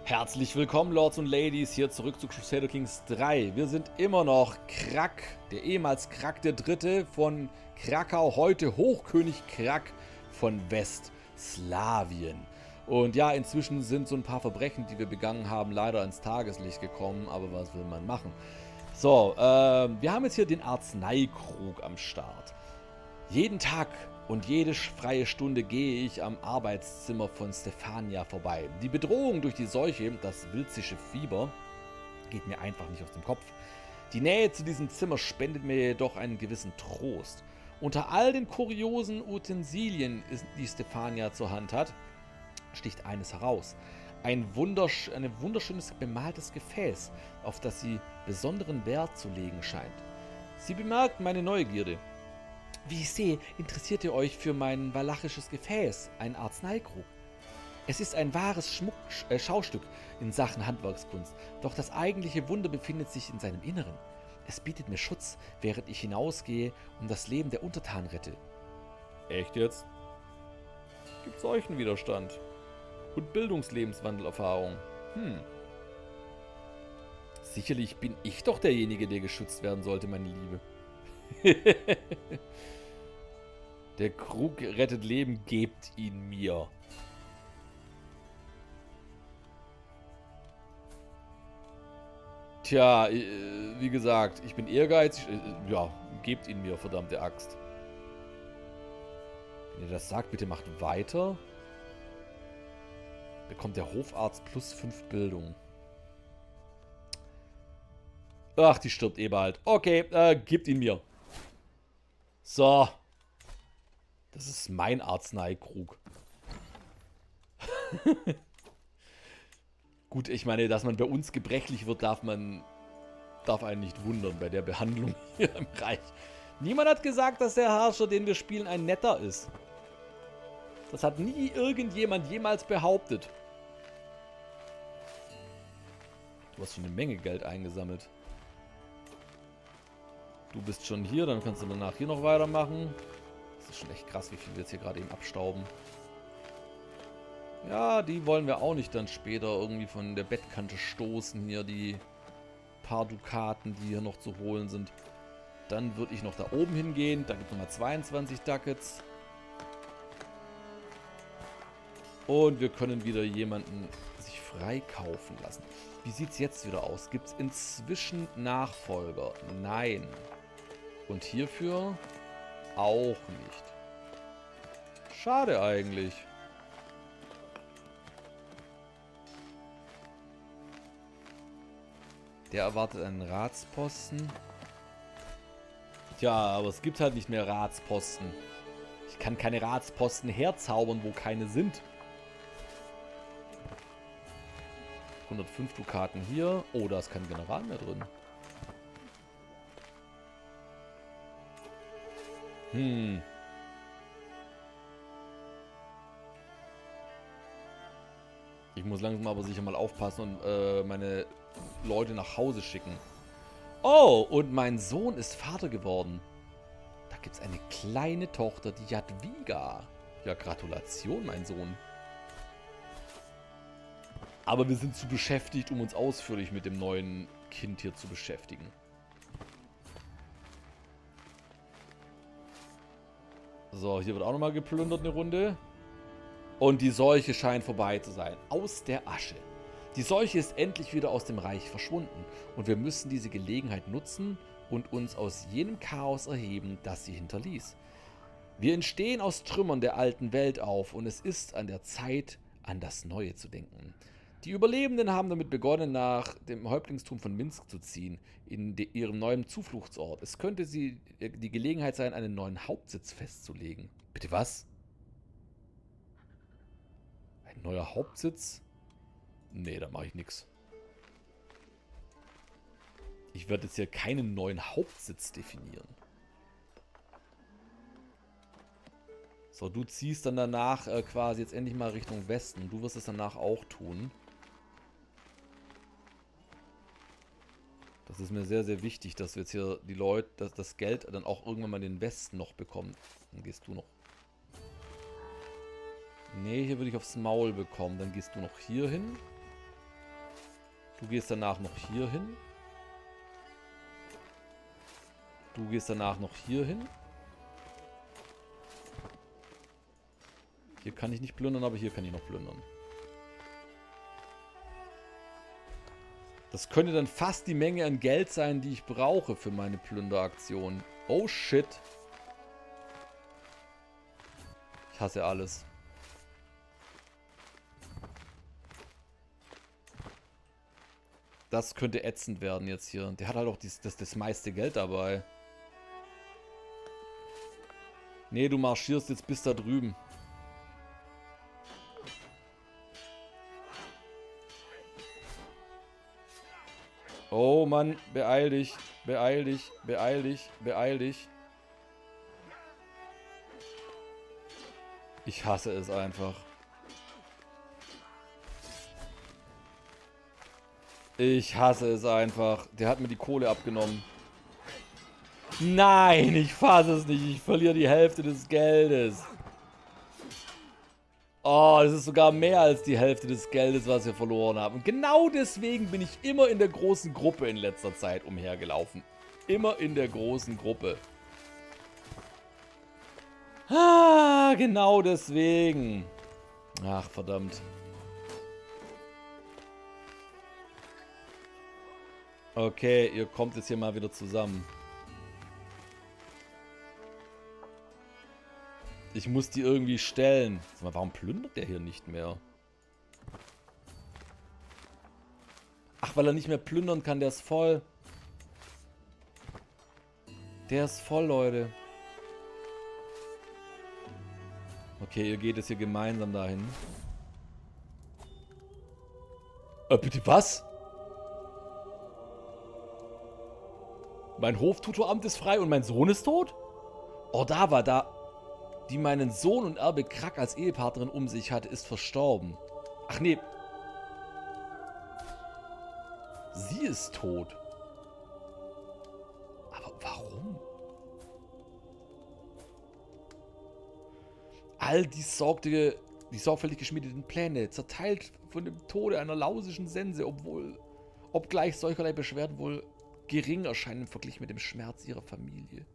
Herzlich willkommen, Lords und Ladies, hier zurück zu Crusader Kings 3. Wir sind immer noch Krak, der ehemals Krak der Dritte von Krakau, heute Hochkönig Krak von Westslawien. Und ja, inzwischen sind so ein paar Verbrechen, die wir begangen haben, leider ans Tageslicht gekommen, aber was will man machen? So, wir haben jetzt hier den Arzneikrug am Start. Jeden Tag und jede freie Stunde gehe ich am Arbeitszimmer von Stefania vorbei. Die Bedrohung durch die Seuche, das wildzische Fieber, geht mir einfach nicht aus dem Kopf. Die Nähe zu diesem Zimmer spendet mir jedoch einen gewissen Trost. Unter all den kuriosen Utensilien, die Stefania zur Hand hat, sticht eines heraus. Ein wunderschönes bemaltes Gefäß, auf das sie besonderen Wert zu legen scheint. Sie bemerkt meine Neugierde. Wie ich sehe, interessiert ihr euch für mein walachisches Gefäß, ein Arzneikrug. Es ist ein wahres Schaustück in Sachen Handwerkskunst, doch das eigentliche Wunder befindet sich in seinem Inneren. Es bietet mir Schutz, während ich hinausgehe und das Leben der Untertanen rette. Echt jetzt? Gibt Seuchenwiderstand und Bildungslebenswandelerfahrung. Sicherlich bin ich doch derjenige, der geschützt werden sollte, meine Liebe. Der Krug rettet Leben, gebt ihn mir. Tja, wie gesagt, ich bin ehrgeizig. Ja, gebt ihn mir, verdammte Axt. Wenn ihr das sagt, bitte macht weiter. Bekommt der Hofarzt plus 5 Bildung. Ach, die stirbt eh bald. Okay, gebt ihn mir. So. Das ist mein Arzneikrug. Gut, ich meine, dass man bei uns gebrechlich wird, darf einen nicht wundern bei der Behandlung hier im Reich. Niemand hat gesagt, dass der Herrscher, den wir spielen, ein netter ist. Das hat nie irgendjemand jemals behauptet. Du hast schon eine Menge Geld eingesammelt. Du bist schon hier, dann kannst du danach hier noch weitermachen. Das ist schon echt krass, wie viel wir jetzt hier gerade eben abstauben. Ja, die wollen wir auch nicht dann später irgendwie von der Bettkante stoßen hier, die paar Dukaten, die hier noch zu holen sind. Dann würde ich noch da oben hingehen. Da gibt es nochmal 22 Ducats. Und wir können wieder jemanden sich freikaufen lassen. Wie sieht es jetzt wieder aus? Gibt es inzwischen Nachfolger? Nein. Und hierfür auch nicht. Schade eigentlich. Der erwartet einen Ratsposten. Tja, aber es gibt halt nicht mehr Ratsposten. Ich kann keine Ratsposten herzaubern, wo keine sind. 105 Dukaten hier. Oh, da ist kein General mehr drin. Ich muss langsam aber sicher mal aufpassen und meine Leute nach Hause schicken. Oh, und mein Sohn ist Vater geworden. Da gibt es eine kleine Tochter, die Jadwiga. Ja, Gratulation, mein Sohn. Aber wir sind zu beschäftigt, um uns ausführlich mit dem neuen Kind hier zu beschäftigen. So, hier wird auch nochmal geplündert eine Runde. Und die Seuche scheint vorbei zu sein. Aus der Asche. Die Seuche ist endlich wieder aus dem Reich verschwunden. Und wir müssen diese Gelegenheit nutzen und uns aus jenem Chaos erheben, das sie hinterließ. Wir entstehen aus Trümmern der alten Welt auf und es ist an der Zeit, an das Neue zu denken. Die Überlebenden haben damit begonnen, nach dem Häuptlingstum von Minsk zu ziehen, in ihrem neuen Zufluchtsort. Es könnte die Gelegenheit sein, einen neuen Hauptsitz festzulegen. Bitte was? Ein neuer Hauptsitz? Nee, da mache ich nichts. Ich werde jetzt hier keinen neuen Hauptsitz definieren. So, du ziehst dann danach quasi jetzt endlich mal Richtung Westen. Du wirst es danach auch tun. Das ist mir sehr, sehr wichtig, dass wir jetzt hier die Leute, dass das Geld dann auch irgendwann mal in den Westen noch bekommen. Dann gehst du noch. Nee, hier würde ich aufs Maul bekommen. Dann gehst du noch hier hin. Du gehst danach noch hier hin. Du gehst danach noch hier hin. Hier kann ich nicht plündern, aber hier kann ich noch plündern. Das könnte dann fast die Menge an Geld sein, die ich brauche für meine Plünderaktion. Oh shit. Ich hasse alles. Das könnte ätzend werden jetzt hier. Der hat halt auch das meiste Geld dabei. Nee, du marschierst jetzt bis da drüben. Oh Mann, beeil dich, beeil dich, beeil dich, beeil dich. Ich hasse es einfach. Ich hasse es einfach. Der hat mir die Kohle abgenommen. Nein, ich fasse es nicht. Ich verliere die Hälfte des Geldes. Oh, es ist sogar mehr als die Hälfte des Geldes, was wir verloren haben. Und genau deswegen bin ich immer in der großen Gruppe in letzter Zeit umhergelaufen. Immer in der großen Gruppe. Ah, genau deswegen. Ach, verdammt. Okay, ihr kommt jetzt hier mal wieder zusammen. Ich muss die irgendwie stellen. Sag mal, warum plündert der hier nicht mehr? Ach, weil er nicht mehr plündern kann. Der ist voll. Der ist voll, Leute. Okay, ihr geht jetzt hier gemeinsam dahin. Bitte was? Mein Hoftutoramt ist frei und mein Sohn ist tot? Oh, da war da... Die meinen Sohn und Erbe Krak als Ehepartnerin um sich hatte, ist verstorben. Ach nee. Sie ist tot. Aber warum? All die sorgfältig geschmiedeten Pläne, zerteilt von dem Tode einer lausischen Sense, obgleich solcherlei Beschwerden wohl gering erscheinen verglichen mit dem Schmerz ihrer Familie.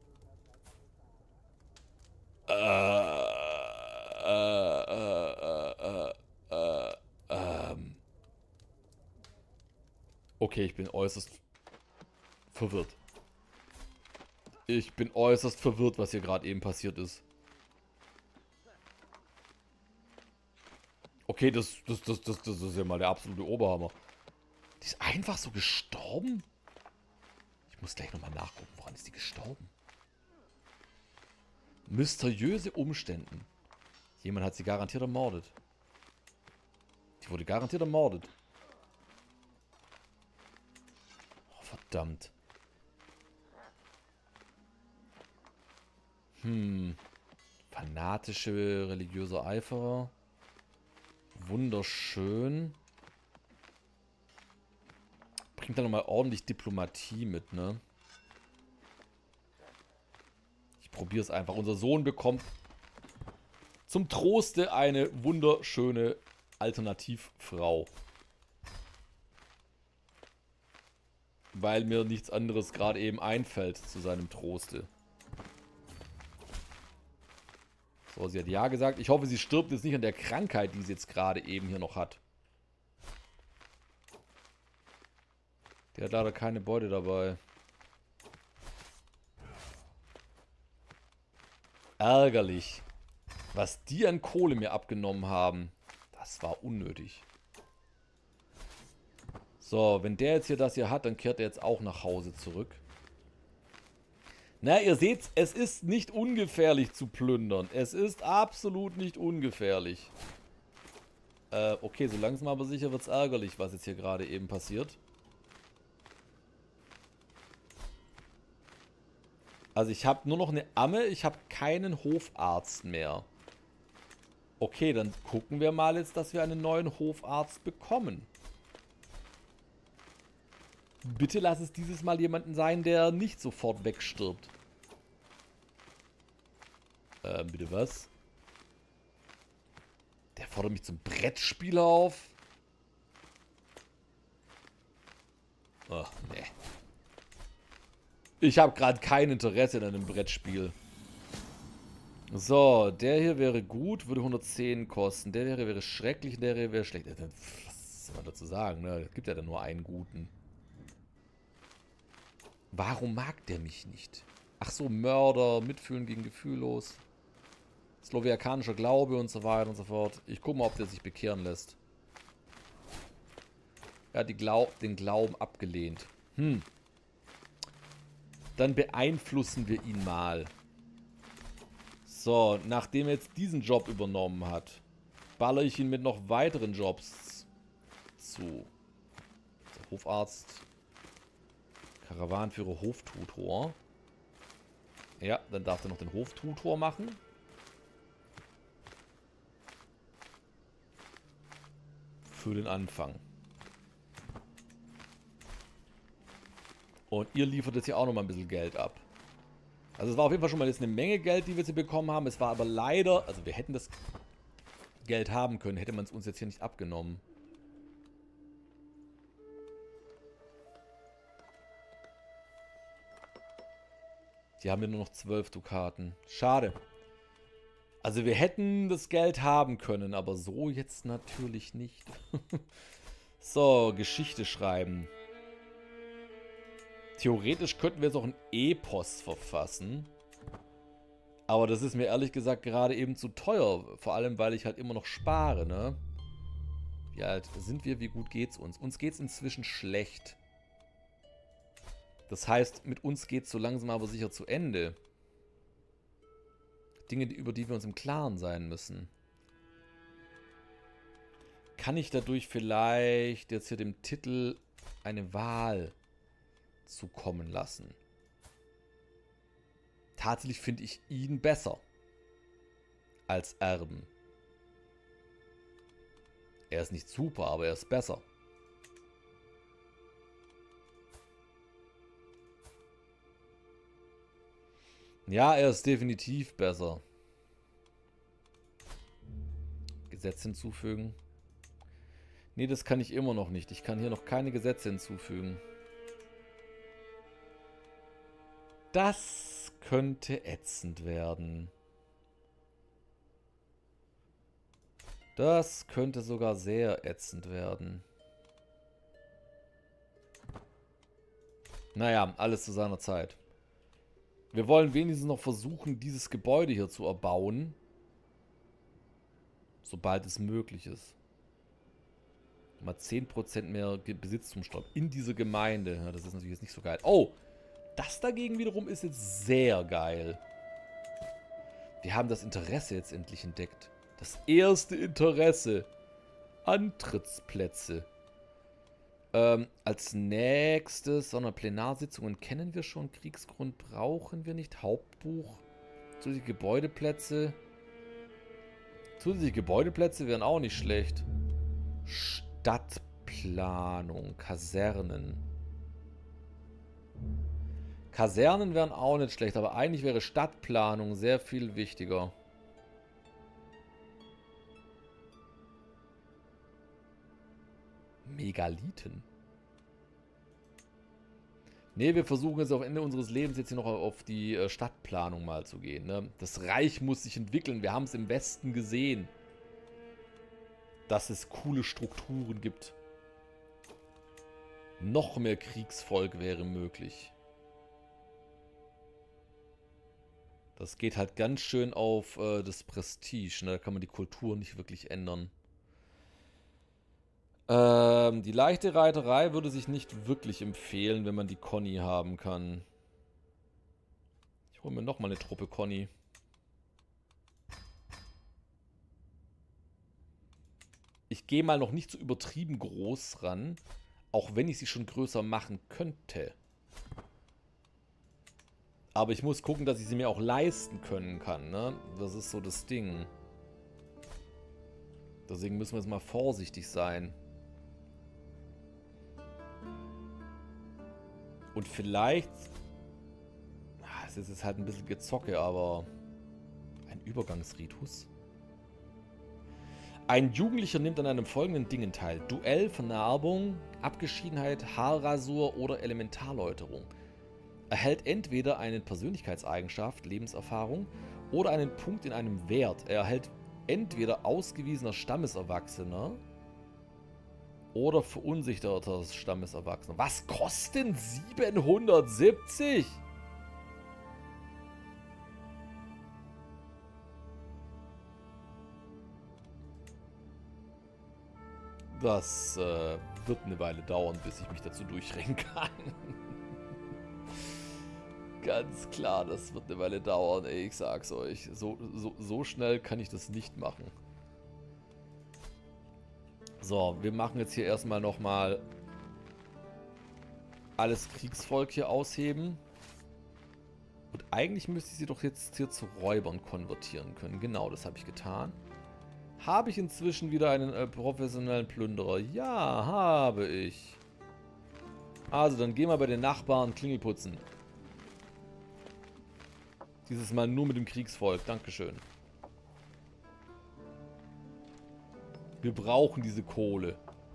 Okay, ich bin äußerst verwirrt. Ich bin äußerst verwirrt, was hier gerade eben passiert ist. Okay, das ist ja mal der absolute Oberhammer. Die ist einfach so gestorben? Ich muss gleich nochmal nachgucken, woran ist die gestorben? Mysteriöse Umstände. Jemand hat sie garantiert ermordet. Die wurde garantiert ermordet. Oh, verdammt. Fanatische religiöse Eiferer. Wunderschön. Bringt dann nochmal ordentlich Diplomatie mit, ne? Ich probiere es einfach. Unser Sohn bekommt zum Troste eine wunderschöne Alternativfrau. Weil mir nichts anderes gerade eben einfällt zu seinem Troste. So, sie hat ja gesagt. Ich hoffe, sie stirbt jetzt nicht an der Krankheit, die sie jetzt gerade eben hier noch hat. Die hat leider keine Beute dabei. Ärgerlich. Was die an Kohle mir abgenommen haben, das war unnötig. So, wenn der jetzt hier das hier hat, dann kehrt er jetzt auch nach Hause zurück. Na, ihr seht, es ist nicht ungefährlich zu plündern. Es ist absolut nicht ungefährlich. Okay, so langsam aber sicher wird es ärgerlich, was jetzt hier gerade eben passiert. Also ich habe nur noch eine Amme, ich habe keinen Hofarzt mehr. Okay, dann gucken wir mal jetzt, dass wir einen neuen Hofarzt bekommen. Bitte lass es dieses Mal jemanden sein, der nicht sofort wegstirbt. Bitte was? Der fordert mich zum Brettspieler auf. Oh, nee. Ich habe gerade kein Interesse in einem Brettspiel. So, der hier wäre gut, würde 110 kosten. Der wäre schrecklich, der wäre schlecht. Was soll man dazu sagen, ne? Es gibt ja dann nur einen guten. Warum mag der mich nicht? Ach so, Mörder, Mitfühlen gegen Gefühllos. Slowiakanischer Glaube und so weiter und so fort. Ich gucke mal, ob der sich bekehren lässt. Er hat den Glauben abgelehnt. Dann beeinflussen wir ihn mal. So, nachdem er jetzt diesen Job übernommen hat, baller ich ihn mit noch weiteren Jobs zu. Also Hofarzt, Karawanenführer, Hoftutor. Ja, dann darf er noch den Hoftutor machen. Für den Anfang. Und ihr liefert jetzt hier auch nochmal ein bisschen Geld ab. Also es war auf jeden Fall schon mal jetzt eine Menge Geld, die wir jetzt bekommen haben. Es war aber leider, also wir hätten das Geld haben können, hätte man es uns jetzt hier nicht abgenommen. Die haben wir nur noch 12 Dukaten. Schade. Also wir hätten das Geld haben können, aber so jetzt natürlich nicht. So, Geschichte schreiben. Theoretisch könnten wir jetzt auch ein Epos verfassen. Aber das ist mir ehrlich gesagt gerade eben zu teuer. Vor allem, weil ich halt immer noch spare, ne? Wie alt sind wir? Wie gut geht's uns? Uns geht's inzwischen schlecht. Das heißt, mit uns geht's so langsam aber sicher zu Ende. Dinge, über die wir uns im Klaren sein müssen. Kann ich dadurch vielleicht jetzt hier dem Titel eine Wahl zukommen lassen? Tatsächlich finde ich ihn besser als Erben. Er ist nicht super, aber er ist besser. Ja, er ist definitiv besser. Gesetz hinzufügen. Nee, das kann ich immer noch nicht. Ich kann hier noch keine Gesetze hinzufügen. Das könnte ätzend werden. Das könnte sogar sehr ätzend werden. Naja, alles zu seiner Zeit. Wir wollen wenigstens noch versuchen, dieses Gebäude hier zu erbauen. Sobald es möglich ist. Mal 10% mehr Besitztumssteuer in dieser Gemeinde. Ja, das ist natürlich jetzt nicht so geil. Oh! Das dagegen wiederum ist jetzt sehr geil. Wir haben das Interesse jetzt endlich entdeckt. Das erste Interesse. Antrittsplätze. Als nächstes, sondern Plenarsitzungen kennen wir schon. Kriegsgrund brauchen wir nicht. Hauptbuch. Zusätzliche Gebäudeplätze. Zusätzliche Gebäudeplätze wären auch nicht schlecht. Stadtplanung. Kasernen. Kasernen wären auch nicht schlecht, aber eigentlich wäre Stadtplanung sehr viel wichtiger. Megalithen. Ne, wir versuchen jetzt auf Ende unseres Lebens jetzt hier noch auf die Stadtplanung mal zu gehen. Ne? Das Reich muss sich entwickeln. Wir haben es im Westen gesehen, dass es coole Strukturen gibt. Noch mehr Kriegsvolk wäre möglich. Das geht halt ganz schön auf das Prestige. Ne? Da kann man die Kultur nicht wirklich ändern. Die leichte Reiterei würde sich nicht wirklich empfehlen, wenn man die Conny haben kann. Ich hole mir nochmal eine Truppe Conny. Ich gehe mal noch nicht so übertrieben groß ran, auch wenn ich sie schon größer machen könnte. Aber ich muss gucken, dass ich sie mir auch leisten können kann, ne? Das ist so das Ding. Deswegen müssen wir jetzt mal vorsichtig sein. Und vielleicht... Es ist jetzt halt ein bisschen Gezocke, aber... Ein Übergangsritus? Ein Jugendlicher nimmt an einem folgenden Dingen teil. Duell, Vernarbung, Abgeschiedenheit, Haarrasur oder Elementarläuterung. Erhält entweder eine Persönlichkeitseigenschaft, Lebenserfahrung, oder einen Punkt in einem Wert. Er erhält entweder ausgewiesener Stammeserwachsener oder verunsicherter Stammeserwachsener. Was kosten 770? Das wird eine Weile dauern, bis ich mich dazu durchringen kann. Ganz klar, das wird eine Weile dauern, ey, ich sag's euch. So schnell kann ich das nicht machen. So, wir machen jetzt hier erstmal nochmal alles Kriegsvolk hier ausheben. Und eigentlich müsste ich sie doch jetzt hier zu Räubern konvertieren können. Genau, das habe ich getan. Habe ich inzwischen wieder einen professionellen Plünderer? Ja, habe ich. Also, dann gehen wir bei den Nachbarn Klingel putzen. Dieses Mal nur mit dem Kriegsvolk. Dankeschön. Wir brauchen diese Kohle.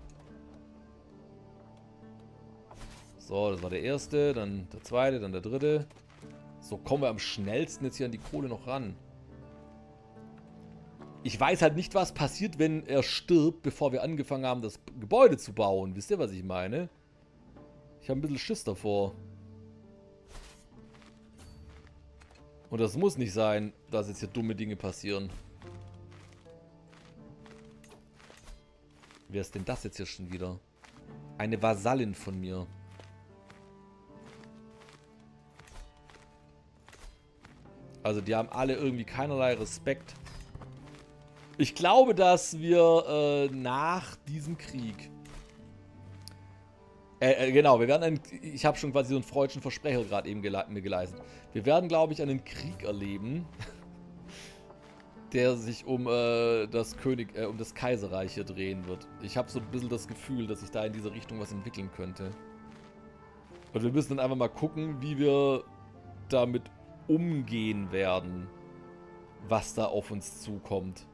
So, das war der erste, dann der zweite, dann der dritte. So kommen wir am schnellsten jetzt hier an die Kohle noch ran. Ich weiß halt nicht, was passiert, wenn er stirbt, bevor wir angefangen haben, das Gebäude zu bauen. Wisst ihr, was ich meine? Ich habe ein bisschen Schiss davor. Und das muss nicht sein, dass jetzt hier dumme Dinge passieren. Wer ist denn das jetzt hier schon wieder? Eine Vasallin von mir. Also die haben alle irgendwie keinerlei Respekt. Ich glaube, dass wir nach diesem Krieg... genau, wir werden ich habe schon quasi so einen freudschen Versprecher gerade eben mir geleistet. Wir werden, glaube ich, einen Krieg erleben, der sich um das Kaiserreich hier drehen wird. Ich habe so ein bisschen das Gefühl, dass sich da in diese Richtung was entwickeln könnte. Und wir müssen dann einfach mal gucken, wie wir damit umgehen werden, was da auf uns zukommt.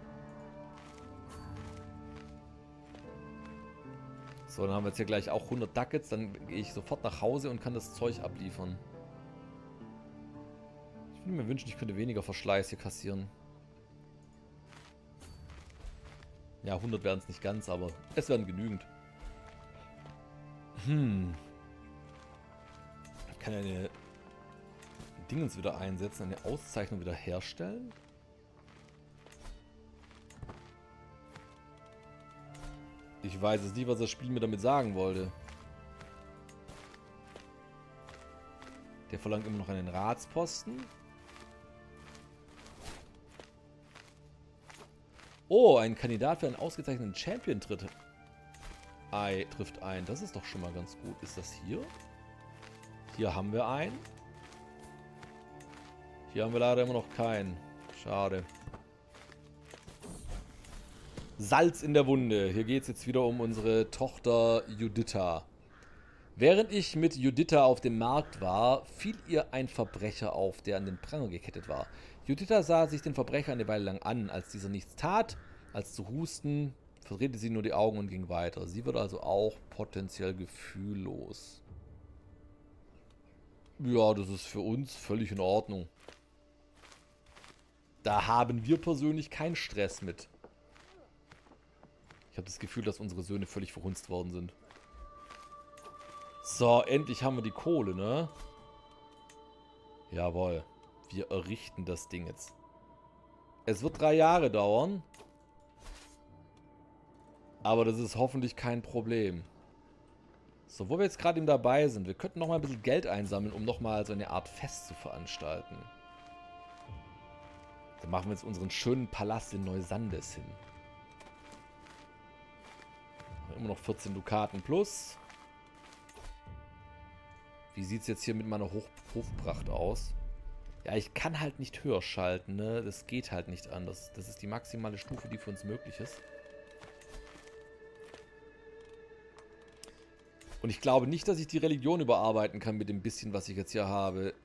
So, dann haben wir jetzt hier gleich auch 100 Ducats. Dann gehe ich sofort nach Hause und kann das Zeug abliefern. Ich würde mir wünschen, ich könnte weniger Verschleiß hier kassieren. Ja, 100 werden es nicht ganz, aber es werden genügend. Ich kann ja eine Dingens wieder einsetzen, eine Auszeichnung wieder herstellen. Ich weiß es nicht, was das Spiel mir damit sagen wollte. Der verlangt immer noch einen Ratsposten. Oh, ein Kandidat für einen ausgezeichneten Champion trifft ein. Das ist doch schon mal ganz gut. Ist das hier? Hier haben wir einen. Hier haben wir leider immer noch keinen. Schade. Salz in der Wunde. Hier geht es jetzt wieder um unsere Tochter Juditha. Während ich mit Juditha auf dem Markt war, fiel ihr ein Verbrecher auf, der an den Pranger gekettet war. Juditha sah sich den Verbrecher eine Weile lang an. Als dieser nichts tat, als zu husten, verdrehte sie nur die Augen und ging weiter. Sie wird also auch potenziell gefühllos. Ja, das ist für uns völlig in Ordnung. Da haben wir persönlich keinen Stress mit. Ich habe das Gefühl, dass unsere Söhne völlig verhunzt worden sind. So, endlich haben wir die Kohle, ne? Jawohl. Wir errichten das Ding jetzt. Es wird 3 Jahre dauern. Aber das ist hoffentlich kein Problem. So, wo wir jetzt gerade eben dabei sind. Wir könnten nochmal ein bisschen Geld einsammeln, um nochmal so eine Art Fest zu veranstalten. Dann machen wir jetzt unseren schönen Palast in Neusandes hin. Immer noch 14 Dukaten plus. Wie sieht es jetzt hier mit meiner Hofpracht aus? Ja, ich kann halt nicht höher schalten, ne? Das geht halt nicht anders. Das ist die maximale Stufe, die für uns möglich ist. Und ich glaube nicht, dass ich die Religion überarbeiten kann mit dem bisschen, was ich jetzt hier habe.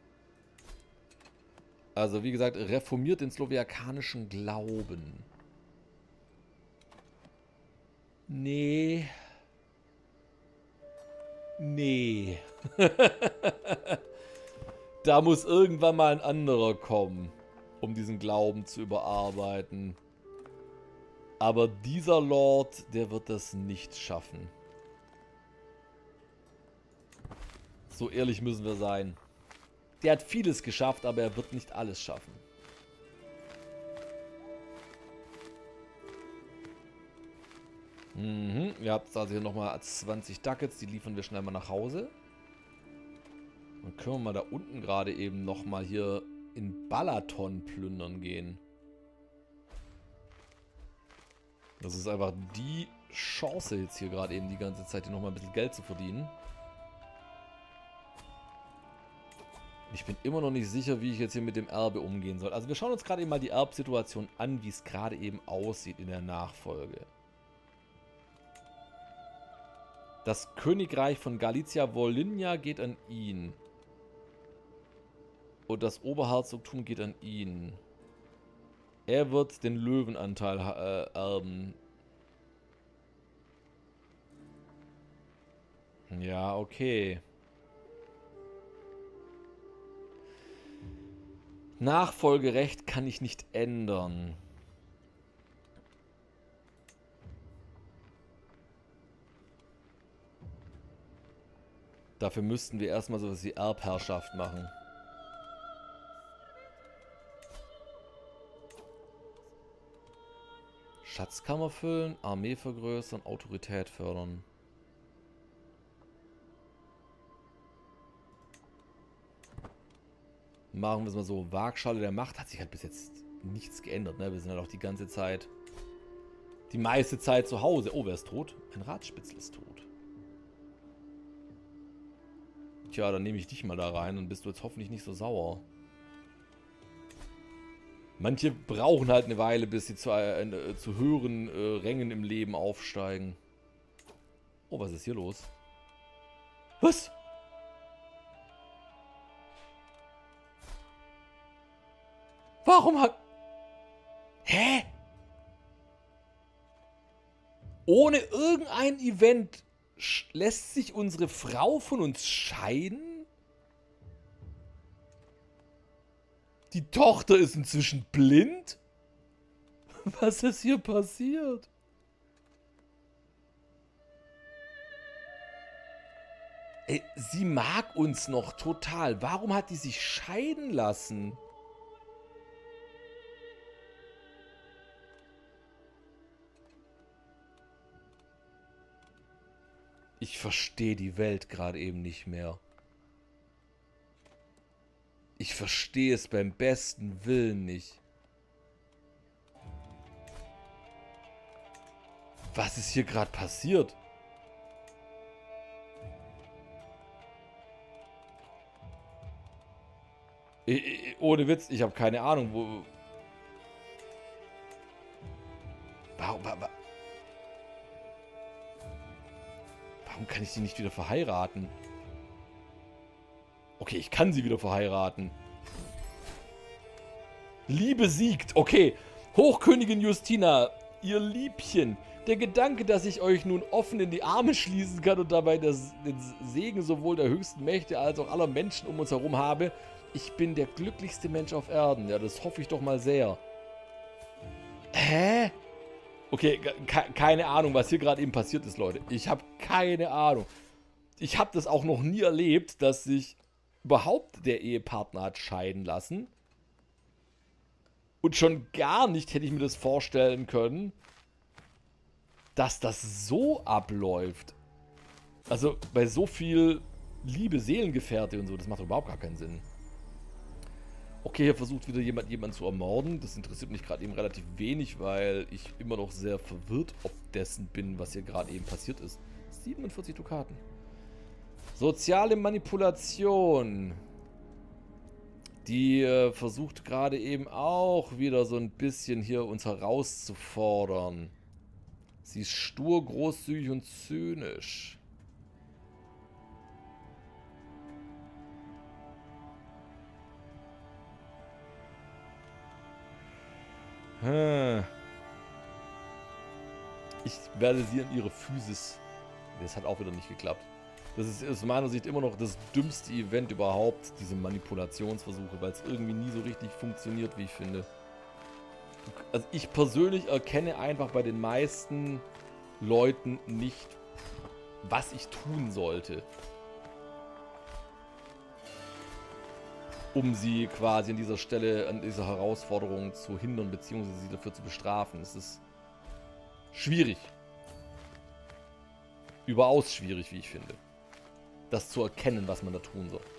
Also, wie gesagt, reformiert den slowakanischen Glauben. Nee. Nee. Da muss irgendwann mal ein anderer kommen, um diesen Glauben zu überarbeiten. Aber dieser Lord, der wird das nicht schaffen. So ehrlich müssen wir sein. Der hat vieles geschafft, aber er wird nicht alles schaffen. Ihr habt also hier nochmal 20 Ducats, die liefern wir schnell mal nach Hause. Dann können wir mal da unten gerade eben nochmal hier in Balaton plündern gehen. Das ist einfach die Chance jetzt hier gerade eben die ganze Zeit, hier nochmal ein bisschen Geld zu verdienen. Ich bin immer noch nicht sicher, wie ich jetzt hier mit dem Erbe umgehen soll. Also wir schauen uns gerade eben mal die Erbsituation an, wie es gerade eben aussieht in der Nachfolge. Das Königreich von Galicia-Volhynia geht an ihn. Und das Oberherzogtum geht an ihn. Er wird den Löwenanteil erben. Ja, okay. Nachfolgerecht kann ich nicht ändern. Dafür müssten wir erstmal so was wie Erbherrschaft machen. Schatzkammer füllen, Armee vergrößern, Autorität fördern. Machen wir es mal so. Waagschale der Macht hat sich halt bis jetzt nichts geändert. Ne? Wir sind halt auch die ganze Zeit, die meiste Zeit zu Hause. Oh, wer ist tot? Ein Ratspitzel ist tot. Tja, dann nehme ich dich mal da rein und bist du jetzt hoffentlich nicht so sauer. Manche brauchen halt eine Weile, bis sie zu höheren Rängen im Leben aufsteigen. Oh, was ist hier los? Was? Warum hat... Hä? Ohne irgendein Event lässt sich unsere Frau von uns scheiden? Die Tochter ist inzwischen blind? Was ist hier passiert? Ey, sie mag uns noch total. Warum hat die sich scheiden lassen? Ich verstehe die Welt gerade eben nicht mehr. Ich verstehe es beim besten Willen nicht. Was ist hier gerade passiert? Ohne Witz, ich habe keine Ahnung, wo... Warum kann ich sie nicht wieder verheiraten? Okay, ich kann sie wieder verheiraten. Liebe siegt. Okay. Hochkönigin Justina, ihr Liebchen. Der Gedanke, dass ich euch nun offen in die Arme schließen kann und dabei den Segen sowohl der höchsten Mächte als auch aller Menschen um uns herum habe. Ich bin der glücklichste Mensch auf Erden. Ja, das hoffe ich doch mal sehr. Hä? Okay, keine Ahnung, was hier gerade eben passiert ist, Leute. Ich habe keine Ahnung. Ich habe das auch noch nie erlebt, dass sich überhaupt der Ehepartner hat scheiden lassen. Und schon gar nicht hätte ich mir das vorstellen können, dass das so abläuft. Also bei so viel Liebe, Seelengefährte und so, das macht überhaupt gar keinen Sinn. Okay, hier versucht wieder jemand zu ermorden. Das interessiert mich gerade eben relativ wenig, weil ich immer noch sehr verwirrt ob dessen bin, was hier gerade eben passiert ist. 47 Dukaten. Soziale Manipulation. Die versucht gerade eben auch wieder so ein bisschen hier uns herauszufordern. Sie ist stur, großzügig und zynisch. Ich werde sie an ihre Physis... Das hat auch wieder nicht geklappt. Das ist aus meiner Sicht immer noch das dümmste Event überhaupt, diese Manipulationsversuche, weil es irgendwie nie so richtig funktioniert, wie ich finde. Also ich persönlich erkenne einfach bei den meisten Leuten nicht, was ich tun sollte, um sie quasi an dieser Stelle, an dieser Herausforderung zu hindern, beziehungsweise sie dafür zu bestrafen. Es ist schwierig. Überaus schwierig, wie ich finde. Das zu erkennen, was man da tun soll.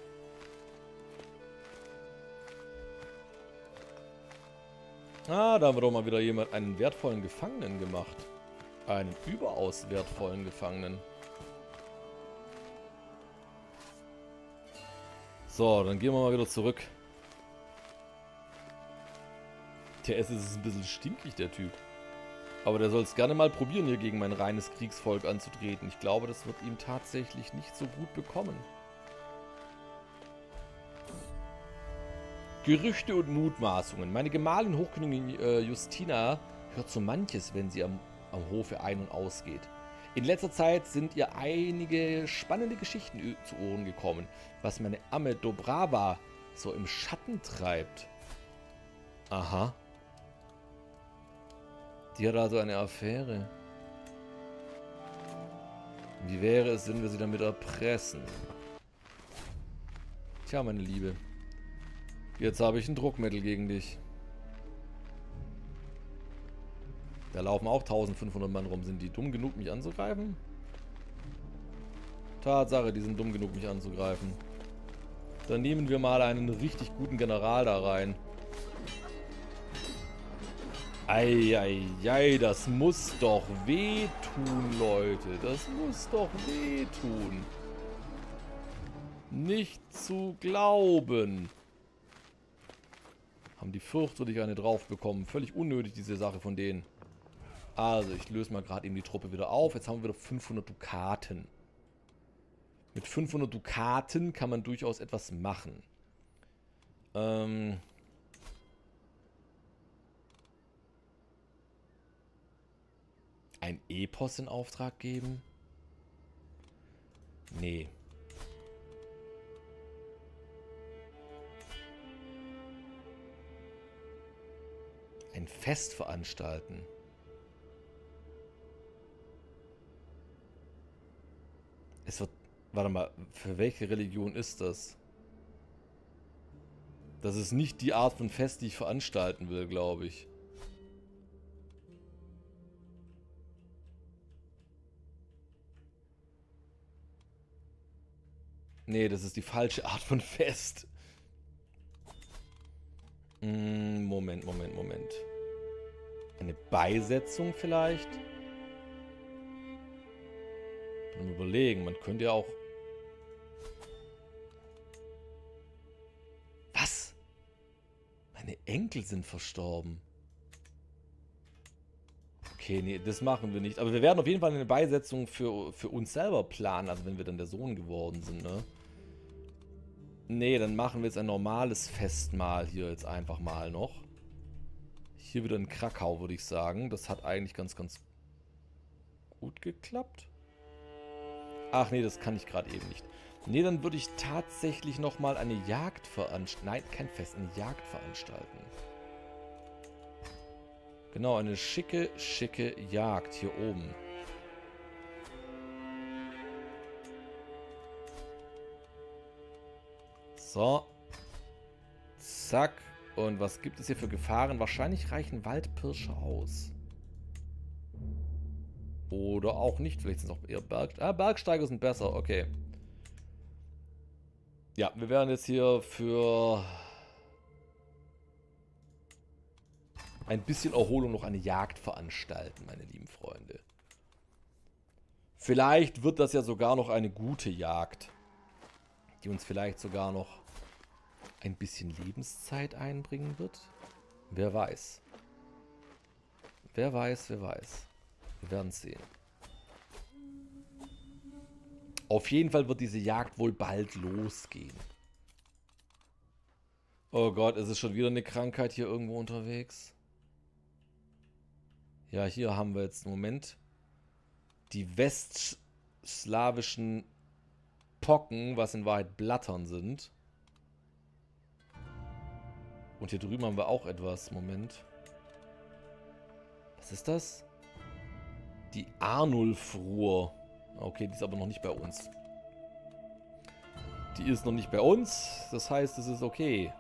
Ah, da haben wir doch mal wieder jemand einen wertvollen Gefangenen gemacht. Einen überaus wertvollen Gefangenen. So, dann gehen wir mal wieder zurück. Der ist ein bisschen stinkig, der Typ. Aber der soll es gerne mal probieren, hier gegen mein reines Kriegsvolk anzutreten. Ich glaube, das wird ihm tatsächlich nicht so gut bekommen. Gerüchte und Mutmaßungen. Meine Gemahlin Hochkönigin Justina hört so manches, wenn sie am Hofe ein- und ausgeht. In letzter Zeit sind ihr einige spannende Geschichten zu Ohren gekommen, was meine Amme Dobrava so im Schatten treibt. Aha. Die hat also eine Affäre. Wie wäre es, wenn wir sie damit erpressen? Tja, meine Liebe. Jetzt habe ich ein Druckmittel gegen dich. Da laufen auch 1500 Mann rum. Sind die dumm genug, mich anzugreifen? Tatsache, die sind dumm genug, mich anzugreifen. Dann nehmen wir mal einen richtig guten General da rein. Eieiei, das muss doch wehtun, Leute. Das muss doch wehtun. Nicht zu glauben. Haben die fürchterlich eine drauf bekommen. Völlig unnötig, diese Sache von denen. Also, ich löse mal gerade eben die Truppe wieder auf. Jetzt haben wir wieder 500 Dukaten. Mit 500 Dukaten kann man durchaus etwas machen. Ein Epos in Auftrag geben? Nee. Ein Fest veranstalten. Es wird... Warte mal, für welche Religion ist das? Das ist nicht die Art von Fest, die ich veranstalten will, glaube ich. Nee, das ist die falsche Art von Fest. Moment. Eine Beisetzung vielleicht? Bin am Überlegen, man könnte ja auch... Was? Meine Enkel sind verstorben. Okay, nee, das machen wir nicht. Aber wir werden auf jeden Fall eine Beisetzung für uns selber planen, also wenn wir dann der Sohn geworden sind, ne? Nee, dann machen wir jetzt ein normales Festmahl hier jetzt einfach mal noch. Hier wieder in Krakau, würde ich sagen. Das hat eigentlich ganz gut geklappt. Ach nee, das kann ich gerade eben nicht. Nee, dann würde ich tatsächlich nochmal eine Jagd veranstalten. Nein, kein Fest, eine Jagd veranstalten. Genau, eine schicke Jagd hier oben. So. Zack. Und was gibt es hier für Gefahren? Wahrscheinlich reichen Waldpirsche aus. Oder auch nicht. Vielleicht sind es auch eher Bergsteiger sind besser. Okay. Ja, wir werden jetzt hier für ein bisschen Erholung noch eine Jagd veranstalten, meine lieben Freunde. Vielleicht wird das ja sogar noch eine gute Jagd, die uns vielleicht sogar noch ein bisschen Lebenszeit einbringen wird. Wer weiß. Wer weiß. Wir werden es sehen. Auf jeden Fall wird diese Jagd wohl bald losgehen. Oh Gott, es ist schon wieder eine Krankheit hier irgendwo unterwegs. Ja, hier haben wir jetzt einen Moment. Die westslawischen Pocken, was in Wahrheit Blattern sind. Und hier drüben haben wir auch etwas. Moment. Was ist das? Die Arnulfruhe. Okay, die ist aber noch nicht bei uns. Die ist noch nicht bei uns. Das heißt, es ist okay.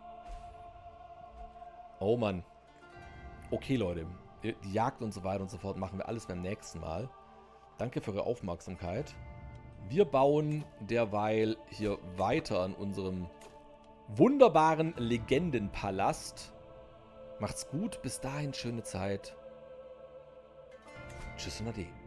Oh Mann. Okay, Leute. Die Jagd und so weiter und so fort machen wir alles beim nächsten Mal. Danke für eure Aufmerksamkeit. Wir bauen derweil hier weiter an unserem wunderbaren Legendenpalast. Macht's gut. Bis dahin, schöne Zeit. Tschüss und Ade.